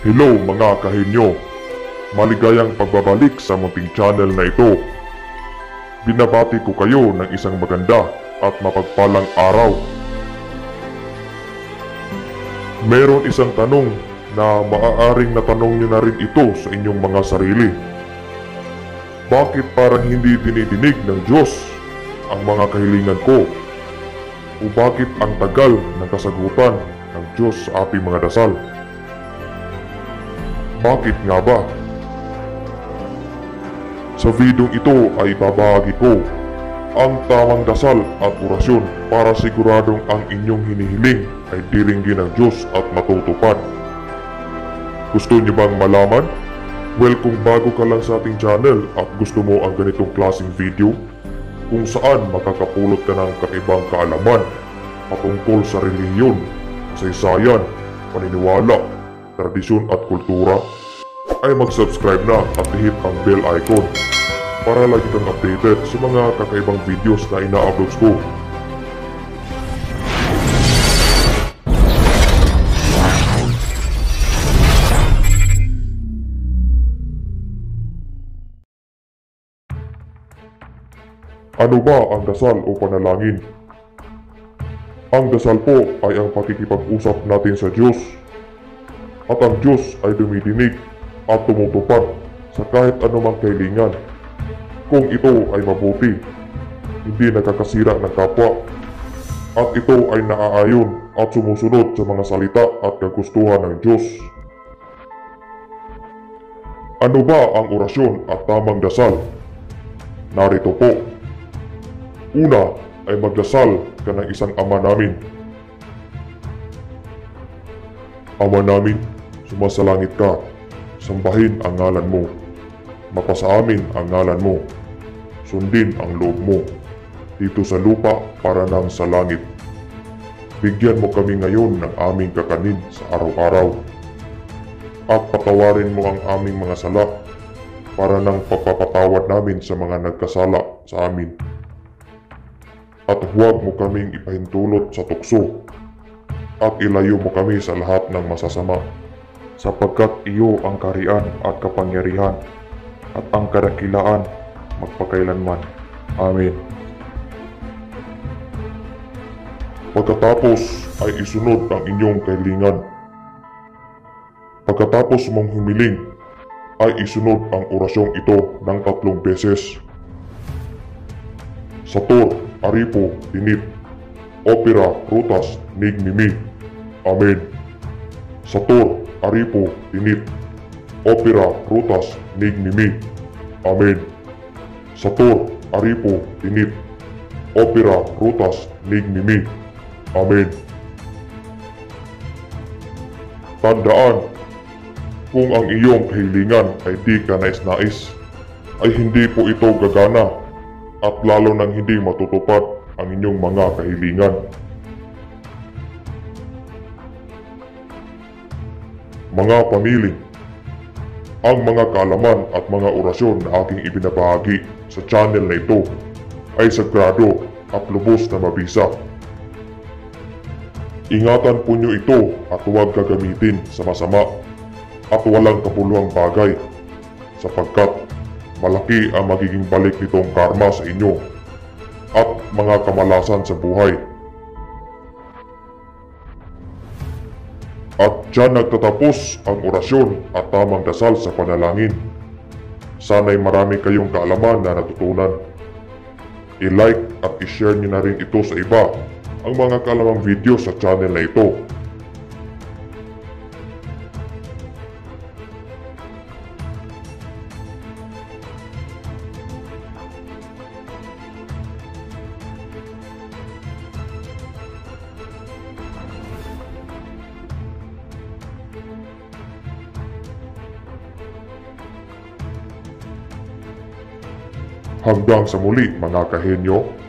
Hello mga kahenyo! Maligayang pagbabalik sa munting channel na ito. Binabati ko kayo ng isang maganda at mapagpalang araw. Meron isang tanong na maaaring natanong nyo na rin ito sa inyong mga sarili. Bakit parang hindi dinidinig ng Diyos ang mga kahilingan ko? O bakit ang tagal ng kasagutan ng Diyos sa ating mga dasal? Bakit nga ba? Sa videong ito ay babahagi ko ang tamang dasal at orasyon para siguradong ang inyong hinihiling ay diringgin ng Diyos at matutupad. Gusto niyo bang malaman? Well, kung bago ka lang sa ating channel at gusto mo ang ganitong klaseng video kung saan makakapulot ka ng kakaibang kaalaman patungkol sa relihiyon, kasaysayan, paniniwala, tradisyon at kultura, ay mag-subscribe na at hit ang bell icon para lagi kang updated sa mga kakaibang videos na ina-upload ko. Ano ba ang dasal o panalangin? Ang dasal po ay ang pakikipag-usap natin sa Diyos. At ang Diyos ay dumidinig at tumutupad sa kahit anumang kahilingan. Kung ito ay mabuti, hindi nakakasira ng kapwa, at ito ay naaayon at sumusunod sa mga salita at kagustuhan ng Diyos. Ano ba ang orasyon at tamang dasal? Narito po. Una ay magdasal ka ng isang Ama namin. Ama namin, sumasalangit ka, sambahin ang ngalan mo. Mapasa amin ang ngalan mo. Sundin ang loob mo, dito sa lupa para nang sa langit. Bigyan mo kami ngayon ng aming kakanin sa araw-araw. At patawarin mo ang aming mga sala, para nang pagpapatawad namin sa mga nagkasala sa amin. At huwag mo kaming ipahintulot sa tukso, at ilayo mo kami sa lahat ng masasama. Sapagkat iyo ang kaharian at kapangyarihan, at ang kadakilaan magpakailanman. Amen. Pagkatapos ay isunod ang inyong kahilingan. Pagkatapos mong humiling, ay isunod ang orasyong ito ng 3 beses. Sator, Aripo, Tinit, Opera, Rutas, Nigmimi. Amen. Sator, Aripo, Tinit, Opera, Rutas, Nigmimi. Amen. Sator, Aripo, Tinit, Opera, Rutas, Nigmimi. Amen. Tandaan, kung ang iyong kahilingan ay di ka nais-nais, ay hindi po ito gagana at lalo nang hindi matutupad ang inyong mga kahilingan. Mga pamiling, ang mga kaalaman at mga orasyon na aking ibinabahagi sa channel na ito ay sagrado at lubos na mabisa. Ingatan po nyo ito at huwag gagamitin sa masama at walang kapuluhang bagay, sapagkat malaki ang magiging balik nitong karma sa inyo at mga kamalasan sa buhay. At dyan nagtatapos ang orasyon at tamang dasal sa panalangin. Sana'y marami kayong kaalaman na natutunan. I-like at i-share nyo na rin ito sa iba ang mga kaalamang video sa channel na ito. Hanggang sa muli mga kahenyo.